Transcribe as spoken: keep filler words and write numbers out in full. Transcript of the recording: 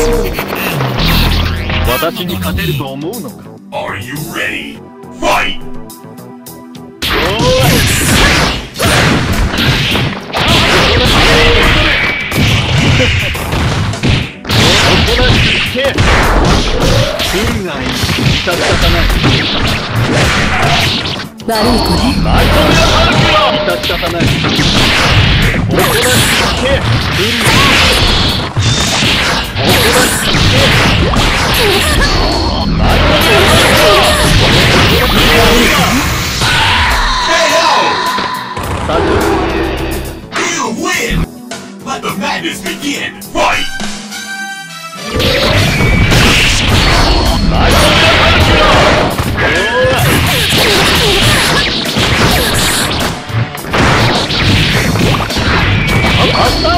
私に勝てると思うのか。 Are you ready? Fight! 悪い子ね。 You win! Let the madness begin! Fight! あった